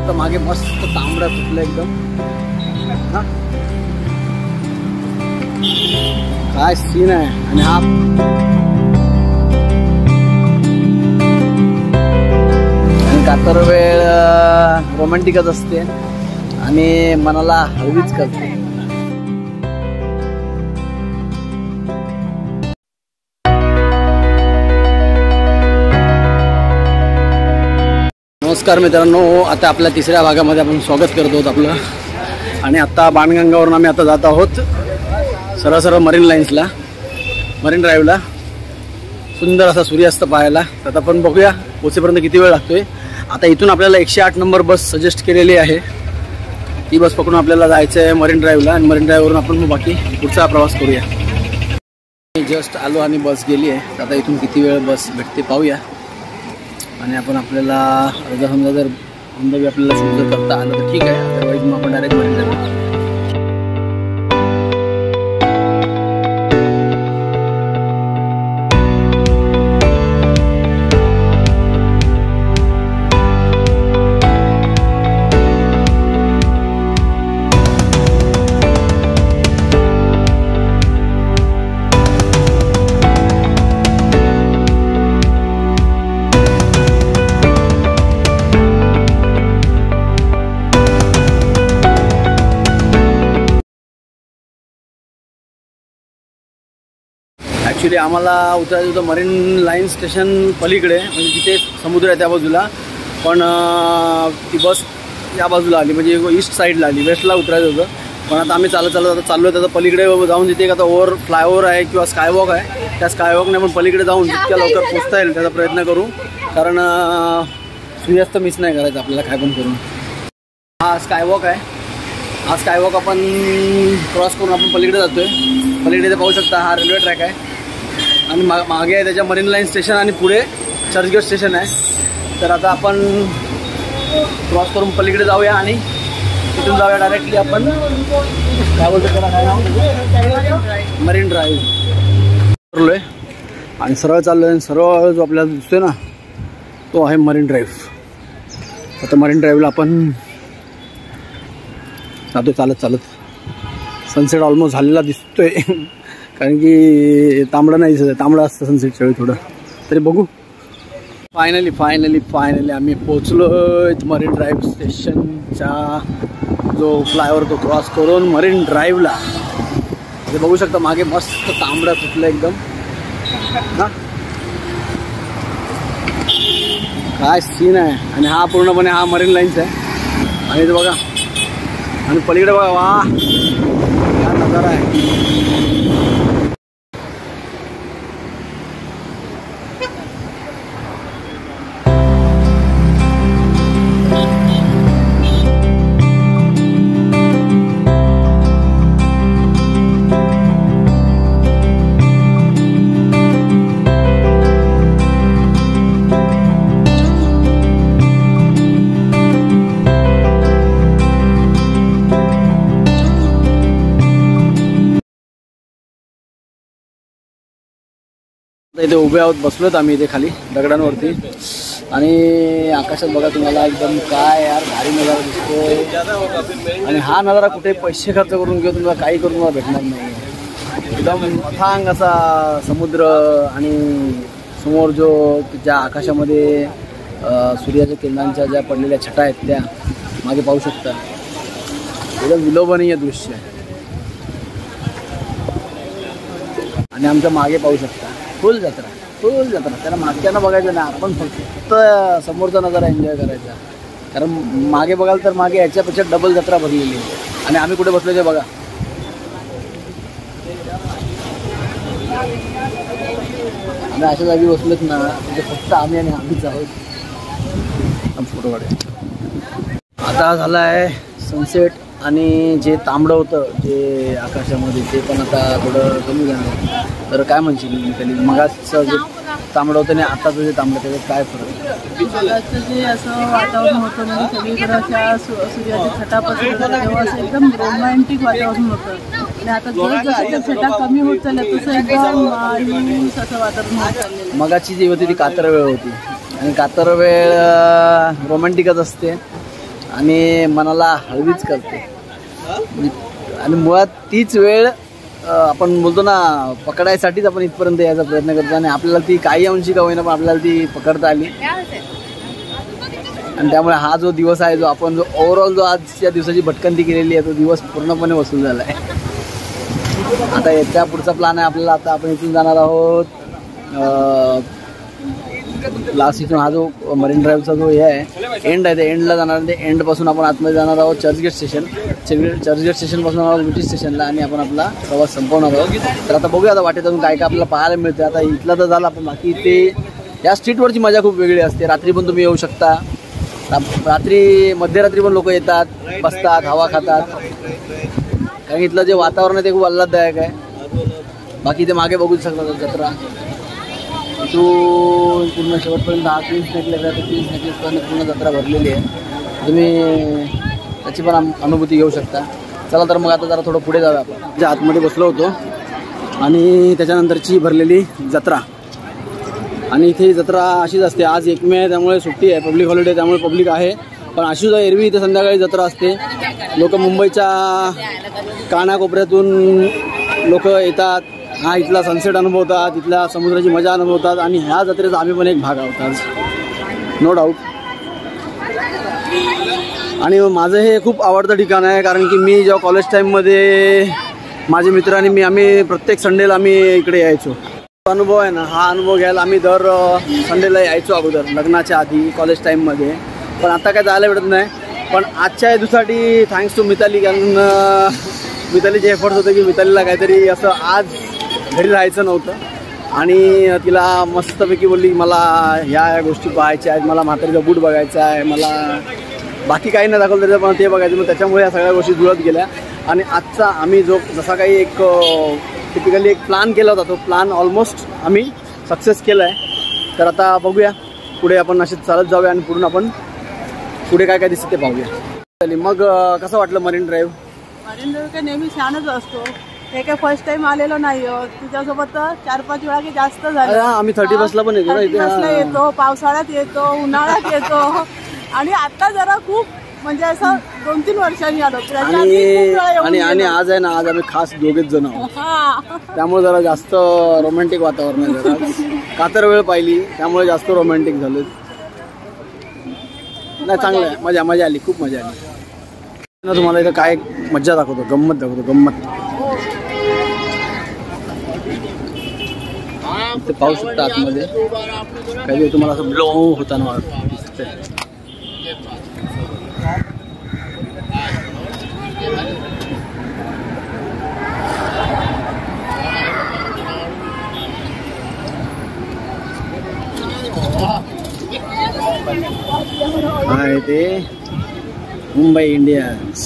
शकता मागे मस्त तांबडा तुटला एकदम. काय सीन आहे. आणि हा कातर वेळ रोमॅन्टिकच असते आणि मनाला हळवीच करते. नमस्कार मित्रांनो, आता आपल्या तिसऱ्या भागामध्ये आपण स्वागत करत आहोत आपलं. आणि आता बाणगंगावरून आम्ही आता जात आहोत सरळ मरीन लाईन्सला, मरीन ड्राईव्हला. सुंदर असा सूर्यास्त पाहायला. आता आपण बघूया पोचेपर्यंत किती वेळ लागतोय. आता इथून आपल्याला 108 नंबर बस सजेस्ट केलेली आहे. ती बस पकडून आपल्याला जायचं आहे मरीन ड्राईव्हला आणि मरीन ड्राईव्हवरून आपण मग बाकी पुढचा प्रवास करूया. जस्ट आलो आणि बस गेली आहे. आता इथून किती वेळ बस भेटते पाहूया. आणि आपण आपल्याला अर्धा समजा जर अंदाजे आपल्याला शूट जर करता आलं तर ठीक आहे, अदरवाईज मग आपण डायरेक्ट मरीन ड्राईव्ह. ॲक्च्युली आम्हाला उतरायचं होतं मरीन लाईन स्टेशन पलीकडे, म्हणजे तिथे समुद्र आहे त्या बाजूला. पण ती बस या बाजूला आली, म्हणजे ईस्ट साईडला आली, वेस्टला उतरायचं होतं. पण आता आम्ही चालत आता चाललो आहे. त्याचा पलीकडे जाऊन जिथे आता फ्लायओव्हर आहे किंवा स्कायवॉक आहे, त्या स्कायवॉकने आपण पलीकडे जाऊन जितक्या लवकर पोचता येईल त्याचा प्रयत्न करू. कारण सूर्यास्त मिस नाही करायचं आपल्याला काय पण करून. हा स्कायवॉक आहे. हा स्कायवॉक आपण क्रॉस करून आपण पलीकडे जातो आहे. पलीकडे ते पाहू शकता हा रेल्वे ट्रॅक आहे आणि मागे आहे त्याच्या मरीन लाईन स्टेशन आणि पुढे चर्चगेट स्टेशन आहे. तर आता आपण क्रॉस करून पलीकडे जाऊया आणि तिथून जाऊया डायरेक्टली आपण काय बोलतो त्याला काय नाव, मरीन ड्राईव्ह करलो आहे. आणि सरळ चाललो आहे. सरळ जो आपल्याला दिसतोय ना तो आहे मरीन ड्राईव्ह. आता मरीन ड्राईव्हला आपण जातो चालत. सनसेट ऑलमोस्ट झालेला दिसतोय कारण की तांबडा नाही दिसत. तांबडा असतं सनसेटच्या वेळी थोडं तरी. बघू. फायनली आम्ही पोचलो मरीन ड्राईव्ह स्टेशनच्या जो फ्लायओव्हर तो क्रॉस करून मरीन ड्राईव्हला. ते बघू शकता मागे मस्त तांबडा तुटलं एकदम. हां काय सीन आहे. आणि हा पूर्णपणे हा मरीन लाईन्स आहे. आणि ते बघा आणि पलीकडे बघा, वा क्या नजारा आहे. इथे उभे आहोत, बसलोत आम्ही इथे खाली दगडांवरती. आणि आकाशात बघा तुम्हाला एकदम काय यार भारी नजारा दिसतोय. आणि हा नजारा कुठे पैसे खर्च करून किंवा तुम्हाला काही करून तुम्हाला भेटणार नाही. एकदम अथांग असा समुद्र आणि समोर जो ज्या आकाशामध्ये सूर्याच्या किरणांच्या ज्या पडलेल्या छटा आहेत त्या मागे पाहू शकता. एकदम विलोभनीय दृश्य आहे. आणि आमच्या मागे पाहू शकता फुल जत्रा. त्याला मागच्यानं बघायचं नाही, आपण फक्त समोरचा नजारा एन्जॉय करायचा. कारण मागे बघाल तर मागे याच्यापेक्षा डबल जत्रा भरलेली आहे. आणि आम्ही कुठे बसलो ते बघा. आम्ही अशा जागी बसलोच ना, म्हणजे फक्त आम्ही आणि आम्हीच आहोत. फोटो काढूया. आता झाला आहे सनसेट आणि जे तांबडं होतं जे आकाशामध्ये ते पण आता थोडं कमी झालं. तर काय म्हणशील मी त्याला, मगाचं जे तांबडं होतं आणि आताचं जे तांबडं त्याच्यात काय फरक? मगाचं जे असं वातावरण होतं म्हणजे सगळीकडच्या सूर्याच्या छटा पसरत तेव्हा असं एकदम रोमॅन्टिक वातावरण होतं. आणि आता जसं छटा कमी होत चालल्या तसं एकदम मायूस असं वातावरण होत चाललेलं. मगाची जी होती ती कातर वेळ होती आणि कातर वेळ रोमॅन्टिकच असते. आणि मनाला हळवीच करते. आणि मुळात तीच वेळ आपण बोलतो ना पकडायसाठीच आपण इथपर्यंत यायचा प्रयत्न करतो आणि आपल्याला ती काही अंशी का होईना पण आपल्याला ती पकडता आली. आणि त्यामुळे हा जो दिवस आहे जो आपण जो ओव्हरऑल जो आजच्या दिवसाची भटकंती केलेली आहे तो दिवस पूर्णपणे वसूल झाला आहे. आता याच्या पुढचा प्लॅन आहे आपल्याला. आता आपण इथून जाणार आहोत लास्ट इथून हा जो मरीन ड्राईव्हचा जो हे आहे एंड आहे ते एंडला जाणार. ते एंडपासून आपण आतमध्ये जाणार आहोत चर्चगेट स्टेशन. चर्चगेट स्टेशनपासून जाणार आहोत ब्रिटिश स्टेशनला आणि आपण आपला प्रवास संपवणार आहोत. तर आता बघूया आता वाटेत अजून काय काय आपल्याला पाहायला मिळतं. आता इथला तर झाला पण बाकी ते या स्ट्रीटवरची मजा खूप वेगळी असते. रात्री पण तुम्ही येऊ शकता. रात्री मध्यरात्री पण लोक येतात, बसतात, हवा खातात. कारण इथलं जे वातावरण आहे ते खूप आल्हाददायक आहे. बाकी ते मागे बघू शकता जत्रा. इथून पूर्ण शेवटपर्यंत हा क्वीन्स नेकलेस आहे. क्वीन्स नेकलेसपर्यंत पूर्ण जत्रा भरलेली आहे. तुम्ही त्याची पण अनुभूती घेऊ शकता. चला तर मग आता जरा थोडं पुढे जाऊया. आपण ज्या आतमध्ये बसलो होतो आणि त्याच्यानंतरची भरलेली जत्रा. आणि इथे जत्रा अशीच असते. आज 1 मे आहे त्यामुळे सुट्टी आहे, पब्लिक हॉलिडे त्यामुळे पब्लिक आहे. पण अशीच एरवी इथे संध्याकाळी जत्रा असते. लोक मुंबईच्या कानाकोपऱ्यातून लोक येतात. हा इथला सनसेट अनुभवतात, इथल्या समुद्राची मजा अनुभवतात आणि ह्या जत्रेचा आम्ही पण एक भाग आहोत आज, नो डाऊट. आणि माझं हे खूप आवडतं ठिकाण आहे कारण की मी जेव्हा कॉलेज टाईममध्ये माझे मित्र आणि आम्ही प्रत्येक संडेला आम्ही इकडे यायचो. अनुभव आहे ना, हा अनुभव घ्यायला आम्ही दर संडेला यायचो अगोदर लग्नाच्या आधी कॉलेज टाईममध्ये. पण आता काय जायला भेटत नाही. पण आजच्या हेतूसाठी थँक्स टू मिताली. कारण मितालीचे एफर्ट्स होते की मितालीला काहीतरी असं आज घरी राहायचं नव्हतं आणि तिला मस्तपैकी बोलली मला ह्या गोष्टी पाहायच्या आहेत, मला म्हातारीचा बूट बघायचा आहे, मला बाकी काही नाही दाखवलं त्याचं पण ते बघायचं. मग त्याच्यामुळे या सगळ्या गोष्टी जुळत गेल्या. आणि आजचा आम्ही जो जसा काही एक टिपिकली एक प्लॅन केला होता तो प्लॅन ऑलमोस्ट आम्ही सक्सेस केला आहे. तर आता बघूया पुढे आपण असे चालत जाऊया आणि पूर्ण आपण पुढे काय काय दिसतं ते पाहूया. मग कसं वाटलं मरीन ड्राईव्ह? मरीन ड्राईव्ह काय नेहमी छानच असतो. हे काय फर्स्ट टाइम आलेलो नाही आहोत. तुझ्यासोबत 4-5 वेळा की जास्त झालं. आम्ही 30 पण येतो ना इथे. येतो, पावसाळ्यात येतो, उन्हाळ्यात येतो आणि आता जरा खूप म्हणजे असं 2-3 वर्षांनी आलो. आणि आज आहे ना, आज आम्ही खास दोघेच जण आहोत त्यामुळे जरा जास्त रोमॅन्टिक वातावरण आहे. जरा कातर वेळ पाहिली त्यामुळे जास्त रोमॅन्टिक झालं. नाही चांगलं आहे, मजा आली, खूप मजा आली. तुम्हाला इथं काय मज्जा दाखवतो, गंमत दाखवतो, गंमत. ते पाहू शकता आतमध्ये काही तुम्हाला असं ब्लो होताना दिसतंय. आहे ते मुंबई इंडियन्स.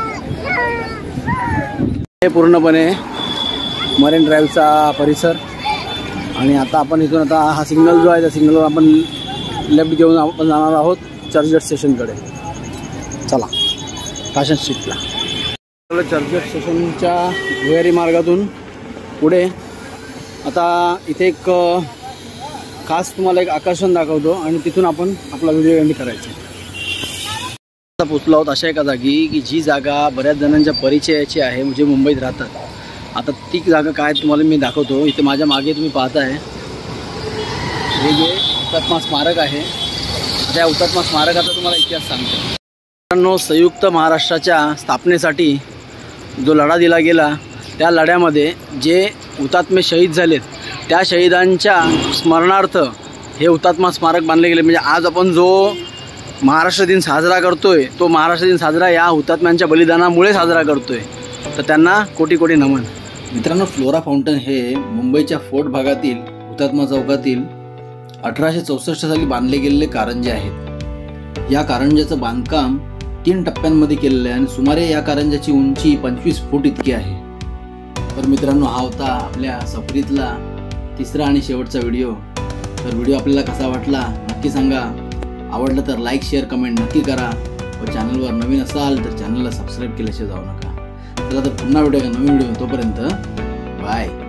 हे पूर्णपणे मरीन ड्राईव्हचा परिसर. आणि आता आपण इथून आता हा सिग्नल जो आहे त्या सिग्नलवर आपण लेफ्ट घेऊन आपण जाणार आहोत चर्चगेट स्टेशनकडे. चला फॅशन स्ट्रीटला. चर्चगेट स्टेशनच्या भुयारी मार्गातून पुढे आता इथे एक खास तुम्हाला एक आकर्षण दाखवतो आणि तिथून आपण आपला व्हिडिओ एंड करायचा. आता पोचलो आहोत अशा एका जागी की जी जागा बऱ्याच जणांच्या परिचयाची आहे, म्हणजे मुंबईत राहतात. आता ती जागा काय तुम्हाला मी दाखवतो. इथे माझ्या मागे तुम्ही पाहताय हे जे हुतात्मा स्मारक आहे. त्या हुतात्मा स्मारकाचा तुम्हाला इतिहास सांगतो. मित्रांनो, संयुक्त महाराष्ट्राच्या स्थापनेसाठी जो लढा दिला गेला त्या लढ्यामध्ये जे हुतात्मे शहीद झालेत त्या शहीदांच्या स्मरणार्थ हे हुतात्मा स्मारक बांधले गेले. म्हणजे आज आपण जो महाराष्ट्र दिन साजरा करतोय तो महाराष्ट्र दिन साजरा या हुतात्म्यांच्या बलिदानामुळे साजरा करतोय. तर त्यांना कोटी कोटी नमन. मित्रांनो, फ्लोरा फाउंटन हे मुंबईच्या फोर्ट भागातील हुतात्मा चौकातील 1864 साली बांधले गेलेले कारंजे आहेत. या कारंज्याचं बांधकाम 3 टप्प्यांमध्ये केलेलं आहे आणि सुमारे या कारंज्याची उंची 25 फूट इतकी आहे. तर मित्रांनो, हा होता आपल्या सफरीतला 3रा आणि शेवटचा व्हिडिओ. तर व्हिडिओ आपल्याला कसा वाटला नक्की सांगा. आवडलं तर लाईक, शेअर, कमेंट नक्की करा. व चॅनलवर नवीन असाल तर चॅनलला सबस्क्राईब केल्याशिवाय जाऊ नका. चला तर पुन्हा भेटूया नवीन व्हिडिओ. तोपर्यंत बाय.